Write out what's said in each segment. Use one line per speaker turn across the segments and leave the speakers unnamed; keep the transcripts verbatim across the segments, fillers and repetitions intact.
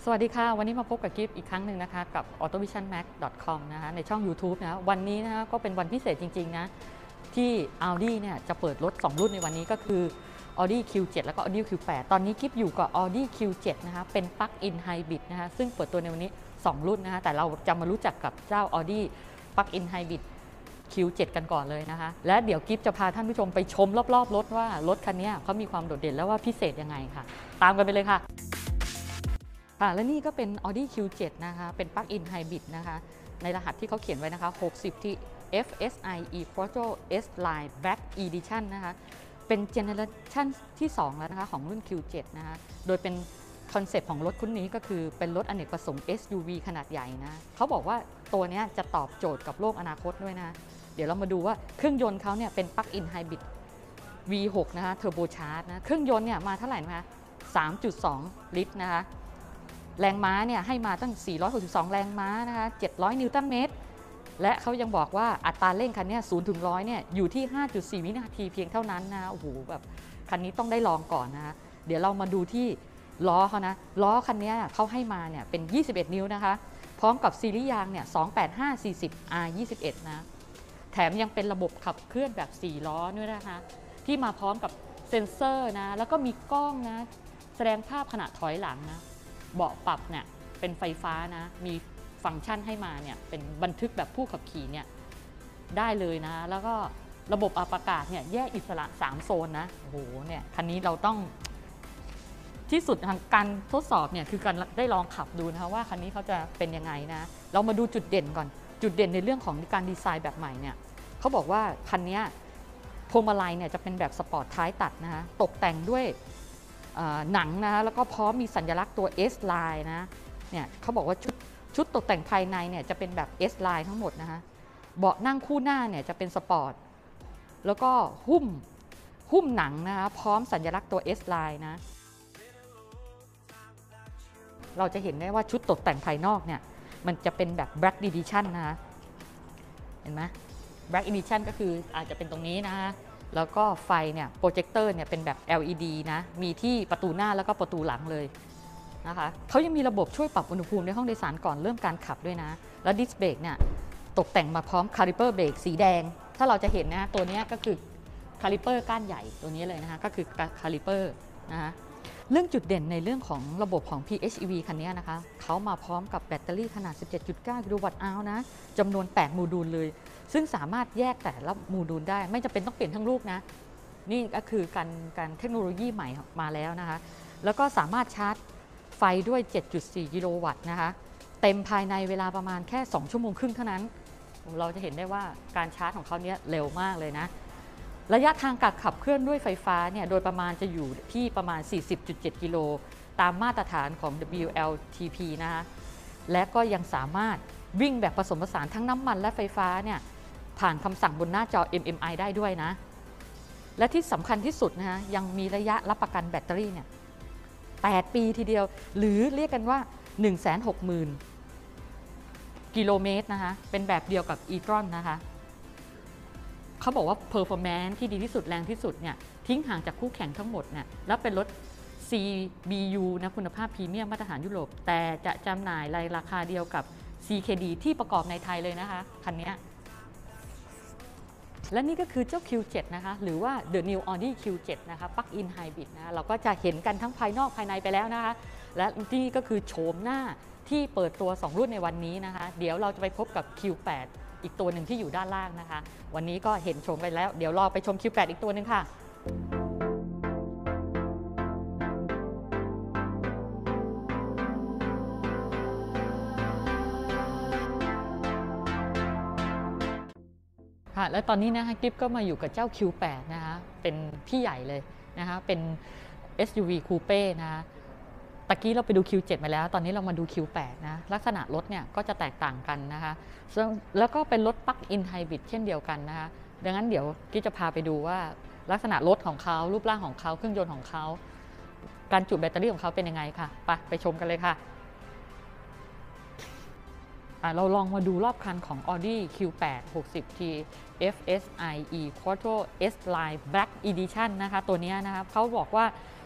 สวัสดีค่ะวันนี้มาพบกับกิฟต์อีกครั้งหนึ่งนะคะกับ ออโตวิชั่นแม็กซ์ ดอท คอม นะคะในช่อง YouTube นะวันนี้นะคะก็เป็นวันพิเศษจริงๆนะที่ Audi เนี่ยจะเปิดรถสองรุ่นในวันนี้ก็คือ Audi คิว เซเว่น แล้วก็ Audi คิว แปด ตอนนี้กิฟต์อยู่กับ Audi คิว เซเว่น นะคะเป็น Plug-in Hybrid นะคะซึ่งเปิดตัวในวันนี้สองรุ่นนะคะแต่เราจะมารู้จักกับเจ้า Audi Plug-in Hybrid คิว เซเว่น กันก่อนเลยนะคะและเดี๋ยวกิฟต์จะพาท่านผู้ชมไปชมรอบๆรถว่ารถคันนี้เขามีความโดดเด่นและว่าพิเศษยังไงค่ะตามกันไปเลยค่ะและนี่ก็เป็น Audi คิว เซเว่น นะคะเป็น Plug-in Hybrid นะคะในรหัสที่เขาเขียนไว้นะคะหกสิบ ที่ เอฟ เอส ไอ E-Quattro S-Line Black Edition นะคะเป็นเจเนอเรชันที่สองแล้วนะคะของรุ่น คิว เซเว่น นะคะโดยเป็นคอนเซปต์ของรถคันนี้ก็คือเป็นรถอเนกประสงค์ เอส ยู วี ขนาดใหญ่นะเขาบอกว่าตัวนี้จะตอบโจทย์กับโลกอนาคตด้วยนะเดี๋ยวเรามาดูว่าเครื่องยนต์เขาเนี่ยเป็น Plug-in Hybrid วี หก นะคะ Turbo Charge นะเครื่องยนต์เนี่ยมาเท่าไหร่นะคะ สามจุดสอง ลิตรนะคะแรงม้าเนี่ยให้มาตั้งสี่ร้อยหกสิบสองแรงม้านะคะเจ็ดร้อยนิวตันเมตรและเขายังบอกว่าอัตราเร่งคันนี้ศูนย์ถึงร้อยเนี่ยอยู่ที่ ห้าจุดสี่ วินาทีเพียงเท่านั้นนะโอ้โหแบบคันนี้ต้องได้ลองก่อนนะเดี๋ยวเรามาดูที่ล้อเขานะล้อคันนี้เขาให้มาเนี่ยเป็นยี่สิบเอ็ดนิ้วนะคะพร้อมกับซีรีส์ยางเนี่ยสองแปดห้า สี่สิบ อาร์ ยี่สิบเอ็ด นะแถมยังเป็นระบบขับเคลื่อนแบบสี่ล้อด้วยนะคะที่มาพร้อมกับเซ็นเซอร์นะแล้วก็มีกล้องนะแสดงภาพขณะถอยหลังนะเบาะปรับเนี่ยเป็นไฟฟ้านะมีฟังก์ชันให้มาเนี่ยเป็นบันทึกแบบผู้ขับขี่เนี่ยได้เลยนะแล้วก็ระบบอัปอากาศเนี่ยแยกอิสระสามโซนนะโอ้โหเนี่ยคันนี้เราต้องที่สุดทางการทดสอบเนี่ยคือการได้ลองขับดูนะคะว่าคันนี้เขาจะเป็นยังไงนะเรามาดูจุดเด่นก่อนจุดเด่นในเรื่องของการดีไซน์แบบใหม่เนี่ยเขาบอกว่าคันนี้พวงมาลัยเนี่ยจะเป็นแบบสปอร์ตท้ายตัดนะคะตกแต่งด้วยหนังนะแล้วก็พร้อมมีสัญลักษณ์ตัว S-Line นะเนี่ยเขาบอกว่าชุดชุดตกแต่งภายในเนี่ยจะเป็นแบบ S-Line ทั้งหมดนะคะเบาะนั่งคู่หน้าเนี่ยจะเป็นสปอร์ตแล้วก็หุ้มหุ้มหนังนะคะพร้อมสัญลักษณ์ตัว S-Line นะเราจะเห็นได้ว่าชุดตกแต่งภายนอกเนี่ยมันจะเป็นแบบ Black Edition นะคะเห็นไหม Black Edition ก็คืออาจจะเป็นตรงนี้นะคะแล้วก็ไฟเนี่ยโปรเจคเตอร์เนี่ยเป็นแบบ แอล อี ดี นะมีที่ประตูหน้าแล้วก็ประตูหลังเลยนะคะเขายังมีระบบช่วยปรับอุณหภูมิในห้องโดยสารก่อนเริ่มการขับด้วยนะแล้วดิสเบรกเนี่ยตกแต่งมาพร้อมคาลิเปอร์เบรกสีแดงถ้าเราจะเห็นนะตัวนี้ก็คือคาลิเปอร์ก้านใหญ่ตัวนี้เลยนะคะก็คือคาลิเปอร์นะคะเรื่องจุดเด่นในเรื่องของระบบของ พี เอช อี วี คันนี้นะคะเขามาพร้อมกับแบตเตอรี่ขนาด สิบเจ็ดจุดเก้า กิโลวัตต์อาวร์นะจำนวนแปดโมดูลเลยซึ่งสามารถแยกแต่ละโมดูลได้ไม่จำเป็นต้องเปลี่ยนทั้งลูกนะนี่ก็คือการการเทคโนโลยีใหม่มาแล้วนะคะแล้วก็สามารถชาร์จไฟด้วย เจ็ดจุดสี่ กิโลวัตต์นะคะเต็มภายในเวลาประมาณแค่สองชั่วโมงครึ่งเท่านั้นเราจะเห็นได้ว่าการชาร์จของเขาเนี้ยเร็วมากเลยนะระยะทางการขับเคลื่อนด้วยไฟฟ้าเนี่ยโดยประมาณจะอยู่ที่ประมาณ สี่สิบจุดเจ็ด กิโลตามมาตรฐานของ ดับเบิลยู แอล ที พี นะคะและก็ยังสามารถวิ่งแบบผสมผสานทั้งน้ำมันและไฟฟ้าเนี่ยผ่านคำสั่งบนหน้าจอ เอ็ม เอ็ม ไอ ได้ด้วยนะและที่สำคัญที่สุดนะคะยังมีระยะรับประกันแบตเตอรี่เนี่ยแปดปีทีเดียวหรือเรียกกันว่า หนึ่งแสนหกหมื่น กิโลเมตรนะคะเป็นแบบเดียวกับ e-tron นะคะเขาบอกว่า performance ที่ดีที่สุดแรงที่สุดเนี่ยทิ้งห่างจากคู่แข่งทั้งหมดเนี่ยแล้วเป็นรถ ซี บี ยู นะคุณภาพพรีเมียมมาตรฐานยุโรปแต่จะจำหน่ายในราคาเดียวกับ ซี เค ดี ที่ประกอบในไทยเลยนะคะคันนี้และนี่ก็คือเจ้า คิว เซเว่น นะคะหรือว่า The New Audi คิว เซเว่น นะคะ Plug-in Hybrid นะเราก็จะเห็นกันทั้งภายนอกภายในไปแล้วนะคะและนี่ก็คือโฉมหน้าที่เปิดตัวสองรุ่นในวันนี้นะคะเดี๋ยวเราจะไปพบกับ คิว แปด อีกตัวหนึ่งที่อยู่ด้านล่างนะคะวันนี้ก็เห็นชมไปแล้วเดี๋ยวรอไปชม คิว แปด อีกตัวหนึ่งค่ะค่ะและตอนนี้นะคะกิฟก็มาอยู่กับเจ้า คิว แปด นะคะเป็นพี่ใหญ่เลยนะคะเป็น เอส ยู วี Coupe นะคะตะกี้เราไปดู คิว เซเว่น มาแล้วตอนนี้เรามาดู คิว แปด นะลักษณะรถเนี่ยก็จะแตกต่างกันนะคะแล้วก็เป็นรถ Plug-in Hybrid เช่นเดียวกันนะคะดังนั้นเดี๋ยวกิฟจะพาไปดูว่าลักษณะรถของเขารูปร่างของเขาเครื่องยนต์ของเขาการจุแบตเตอรี่ของเขาเป็นยังไงค่ะไปไปชมกันเลยค่ะเราลองมาดูรอบคันของ Audi คิว แปด หกสิบ ที เอฟ เอส ไอ E-Quattro S-Line Black Edition นะคะตัวนี้นะคะเขาบอกว่า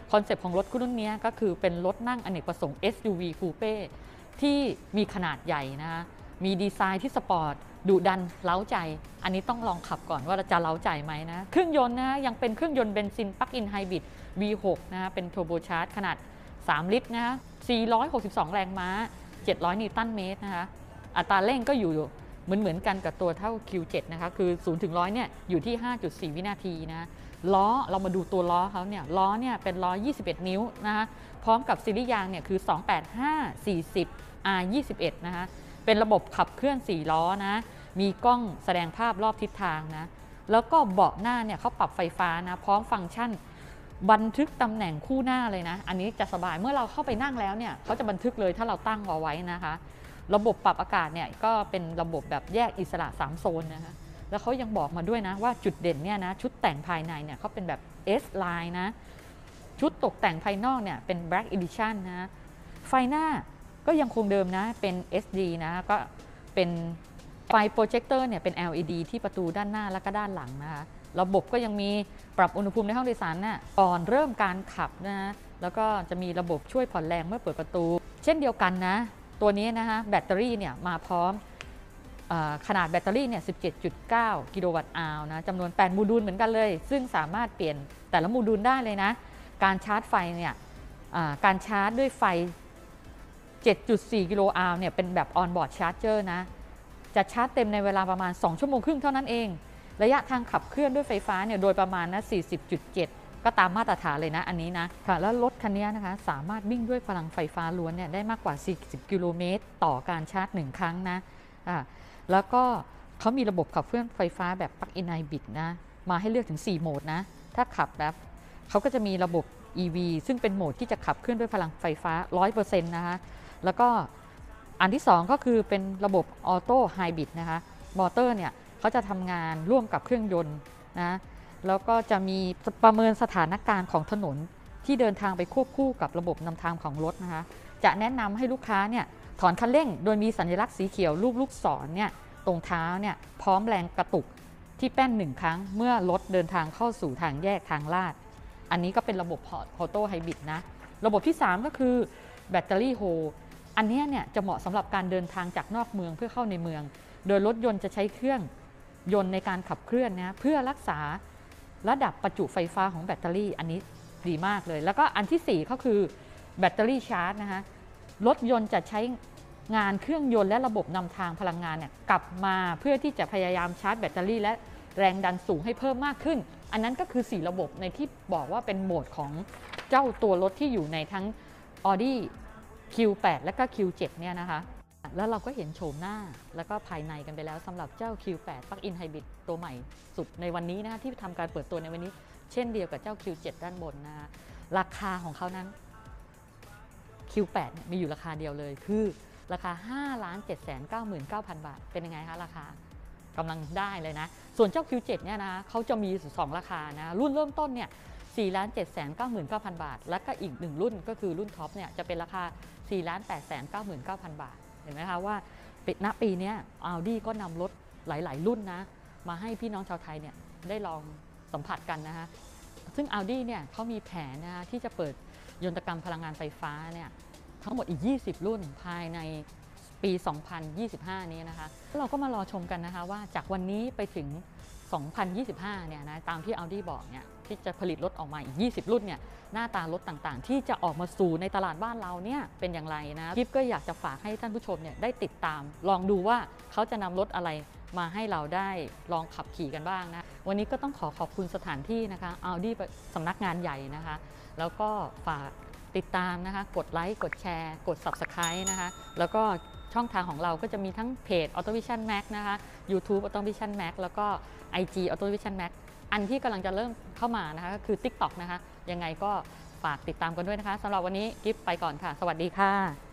คอนเซปต์ของรถรุ่นนี้ก็คือเป็นรถนั่งอเนกประสงค์ เอส ยู วี Coupe ที่มีขนาดใหญ่นะคะมีดีไซน์ที่สปอร์ตดุดันเล้าใจอันนี้ต้องลองขับก่อนว่าจะเล้าใจไหมนะเครื่องยนต์นะยังเป็นเครื่องยนต์เบนซินปลั๊กอินไฮบริด วี หก นะเป็นเทอร์โบชาร์จขนาดสามลิตรนะสี่ร้อยหกสิบสองแรงม้าเจ็ดร้อยนิวตันเมตรนะคะอัตราเร่งก็อยู่เหมือนเหมือนกันกับตัวเท่า คิว เซเว่น นะคะคือศูนย์ถึงร้อยเนี่ยอยู่ที่ ห้าจุดสี่ วินาทีนะล้อเรามาดูตัวล้อเขาเนี่ยล้อเนี่ยเป็นล้อยี่สิบเอ็ดนิ้วนะคะพร้อมกับซีรีส์ยางเนี่ยคือสองแปดห้า สี่สิบ อาร์ ยี่สิบเอ็ด นะคะเป็นระบบขับเคลื่อนสี่ล้อนะมีกล้องแสดงภาพรอบทิศทางนะแล้วก็เบาะหน้าเนี่ยเขาปรับไฟฟ้านะพร้อมฟังก์ชันบันทึกตำแหน่งคู่หน้าเลยนะอันนี้จะสบายเมื่อเราเข้าไปนั่งแล้วเนี่ยเขาจะบันทึกเลยถ้าเราตั้งเอาไว้นะคะระบบปรับอากาศเนี่ยก็เป็นระบบแบบแยกอิสระสามโซนนะคะแล้วเขายังบอกมาด้วยนะว่าจุดเด่นเนี่ยนะชุดแต่งภายในเนี่ยเขาเป็นแบบ S line นะชุดตกแต่งภายนอกเนี่ยเป็น Black Edition นะไฟหน้าก็ยังคงเดิมนะเป็น เอส ดี นะก็เป็นไฟโปรเจคเตอร์เนี่ยเป็น แอล อี ดี ที่ประตูด้านหน้าและก็ด้านหลังนะคะระบบก็ยังมีปรับอุณหภูมิในห้องโดยสารน่ะก่อนเริ่มการขับนะแล้วก็จะมีระบบช่วยผ่อนแรงเมื่อเปิดประตูเช่นเดียวกันนะตัวนี้นะคะแบตเตอรี่เนี่ยมาพร้อมขนาดแบตเตอรี่เนี่ย สิบเจ็ดจุดเก้า กิโลวัตต์อาวนะจำนวนแปดโมดูลเหมือนกันเลยซึ่งสามารถเปลี่ยนแต่ละโมดูลได้เลยนะการชาร์จไฟเนี่ยการชาร์จด้วยไฟ เจ็ดจุดสี่ กิโลอาวเนี่ยเป็นแบบออนบอร์ดชาร์จเจอร์นะจะชาร์จเต็มในเวลาประมาณสองชั่วโมงครึ่งเท่านั้นเองระยะทางขับเคลื่อนด้วยไฟฟ้าเนี่ยโดยประมาณนะ สี่สิบจุดเจ็ด ก็ตามมาตรฐานเลยนะอันนี้นะค่ะแล้วรถคันนี้นะคะสามารถวิ่งด้วยพลังไฟฟ้าล้วนเนี่ยได้มากกว่าสี่สิบกิโลเมตรต่อการชาร์จหนึ่งครั้งนะอ่าแล้วก็เขามีระบบขับเคลื่อนไฟฟ้าแบบปลั๊กอินไฮบริดนะมาให้เลือกถึงสี่โหมดนะถ้าขับแบบเขาก็จะมีระบบ อี วี ซึ่งเป็นโหมดที่จะขับเคลื่อนด้วยพลังไฟฟ้า ร้อยเปอร์เซ็นต์ นะคะแล้วก็อันที่สองก็คือเป็นระบบออโต้ไฮบริดนะคะมอเตอร์เนี่ยเขาจะทำงานร่วมกับเครื่องยนต์นะแล้วก็จะมีประเมินสถานการณ์ของถนนที่เดินทางไปควบคู่กับระบบนำทางของรถนะคะจะแนะนำให้ลูกค้าเนี่ยถอนคันเร่งโดยมีสัญลักษณ์สีเขียวรูปลูกศรเนี่ยตรงเท้าเนี่ยพร้อมแรงกระตุกที่แป้นหนึ่งครั้งเมื่อรถเดินทางเข้าสู่ทางแยกทางลาดอันนี้ก็เป็นระบบออโต้ไฮบริดนะระบบที่สามก็คือแบตเตอรี่โฮอันนี้เนี่ยจะเหมาะสำหรับการเดินทางจากนอกเมืองเพื่อเข้าในเมืองโดยรถยนต์จะใช้เครื่องยนต์ในการขับเคลื่อนนะเพื่อรักษาระดับประจุไฟฟ้าของแบตเตอรี่อันนี้ดีมากเลยแล้วก็อันที่สี่ก็คือแบตเตอรี่ชาร์จนะคะรถยนต์จะใช้งานเครื่องยนต์และระบบนำทางพลังงานเนี่ยกลับมาเพื่อที่จะพยายามชาร์จแบตเตอรี่และแรงดันสูงให้เพิ่มมากขึ้นอันนั้นก็คือสี่ระบบในที่บอกว่าเป็นโหมดของเจ้าตัวรถที่อยู่ในทั้ง Audi คิว แปด และก็ คิว เจ็ด เนี่ยนะคะแล้วเราก็เห็นโฉมหน้าแล้วก็ภายในกันไปแล้วสำหรับเจ้า คิว แปด Plug-in Hybrid ตัวใหม่สุดในวันนี้นะคะที่ทำการเปิดตัวในวันนี้เช่นเดียวกับเจ้า คิว เจ็ด ด้านบนนะคะราคาของเขานั้น คิว แปด มีอยู่ราคาเดียวเลยคือราคา ห้าล้านเจ็ดแสนเก้าหมื่นเก้าพัน บาทเป็นยังไงคะราคากำลังได้เลยนะส่วนเจ้า คิว เจ็ด เนี่ยนะเขาจะมีสองราคานะรุ่นเริ่มต้นเนี่ย สี่ล้านเจ็ดแสนเก้าหมื่นเก้าพัน บาทแล้วก็อีกหนึ่งรุ่นก็คือรุ่นท็อปเนี่ยจะเป็นราคา สี่ล้านแปดแสนเก้าหมื่นเก้าพัน บาทเห็นไหมคะว่าณปีนี้ Audi ก็นำรถหลายๆรุ่นนะมาให้พี่น้องชาวไทยเนี่ยได้ลองสัมผัสกันนะคะซึ่ง Audi เนี่ยเขามีแผนนะที่จะเปิดยนตกรรมพลังงานไฟฟ้าเนี่ยทั้งหมดอีกยี่สิบรุ่นภายในปี สองพันยี่สิบห้า นี้นะคะเราก็มารอชมกันนะคะว่าจากวันนี้ไปถึง สองพันยี่สิบห้า เนี่ยนะตามที่ Audi บอกเนี่ยที่จะผลิตรถออกมาอีกยี่สิบรุ่นเนี่ยหน้าตารถต่างๆที่จะออกมาสู่ในตลาดบ้านเราเนี่ยเป็นอย่างไรนะกิ๊บก็อยากจะฝากให้ท่านผู้ชมเนี่ยได้ติดตามลองดูว่าเขาจะนำรถอะไรมาให้เราได้ลองขับขี่กันบ้างนะวันนี้ก็ต้องขอขอบคุณสถานที่นะคะ Audi สำนักงานใหญ่นะคะแล้วก็ฝากติดตามนะคะกดไลค์กดแชร์กด ซับสไครบ์ นะคะแล้วก็ช่องทางของเราก็จะมีทั้งเพจ AutoVision Max นะคะ YouTube AutoVision Max แล้วก็ ไอ จี AutoVision Max อันที่กำลังจะเริ่มเข้ามานะคะก็คือ ติ๊กต็อก นะคะยังไงก็ฝากติดตามกันด้วยนะคะสำหรับวันนี้กิ๊บไปก่อนค่ะสวัสดีค่ะ